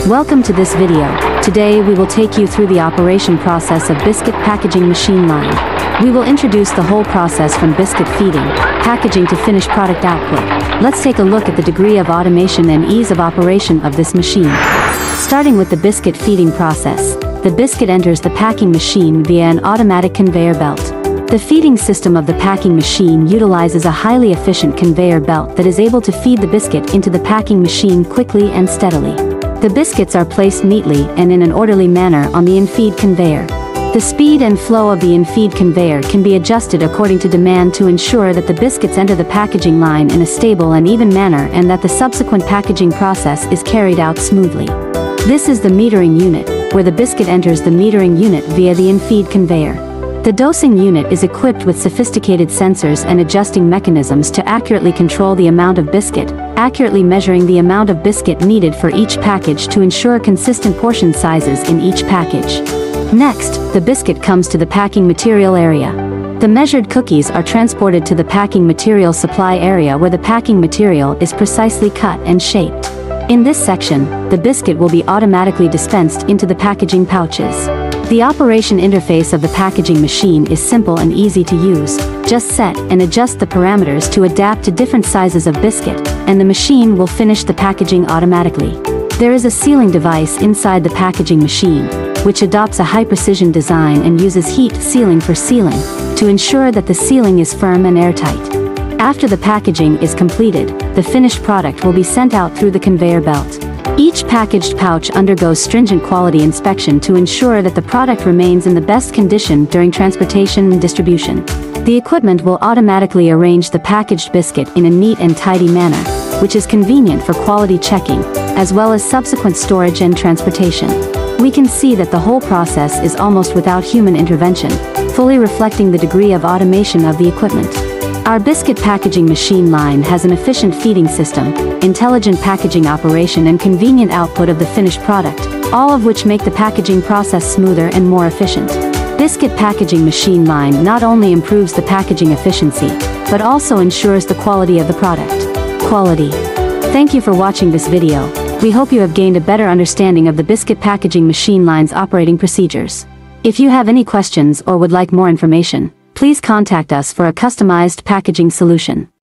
Welcome to this video. Today we will take you through the operation process of Biscuit Packaging Machine Line. We will introduce the whole process from biscuit feeding, packaging to finished product output. Let's take a look at the degree of automation and ease of operation of this machine. Starting with the biscuit feeding process, the biscuit enters the packing machine via an automatic conveyor belt. The feeding system of the packing machine utilizes a highly efficient conveyor belt that is able to feed the biscuit into the packing machine quickly and steadily. The biscuits are placed neatly and in an orderly manner on the in-feed conveyor. The speed and flow of the in-feed conveyor can be adjusted according to demand to ensure that the biscuits enter the packaging line in a stable and even manner and that the subsequent packaging process is carried out smoothly. This is the metering unit, where the biscuit enters the metering unit via the in-feed conveyor. The dosing unit is equipped with sophisticated sensors and adjusting mechanisms to accurately control the amount of biscuit, accurately measuring the amount of biscuit needed for each package to ensure consistent portion sizes in each package. Next, the biscuit comes to the packing material area. The measured cookies are transported to the packing material supply area where the packing material is precisely cut and shaped. In this section, the biscuit will be automatically dispensed into the packaging pouches. The operation interface of the packaging machine is simple and easy to use. Just set and adjust the parameters to adapt to different sizes of biscuit, and the machine will finish the packaging automatically. There is a sealing device inside the packaging machine, which adopts a high-precision design and uses heat sealing for sealing, to ensure that the sealing is firm and airtight. After the packaging is completed, the finished product will be sent out through the conveyor belt. Each packaged pouch undergoes stringent quality inspection to ensure that the product remains in the best condition during transportation and distribution. The equipment will automatically arrange the packaged biscuit in a neat and tidy manner, which is convenient for quality checking, as well as subsequent storage and transportation. We can see that the whole process is almost without human intervention, fully reflecting the degree of automation of the equipment. Our biscuit packaging machine line has an efficient feeding system, intelligent packaging operation and convenient output of the finished product, all of which make the packaging process smoother and more efficient. Biscuit packaging machine line not only improves the packaging efficiency, but also ensures the quality of the product. Quality. Thank you for watching this video. We hope you have gained a better understanding of the biscuit packaging machine line's operating procedures. If you have any questions or would like more information, please contact us for a customized packaging solution.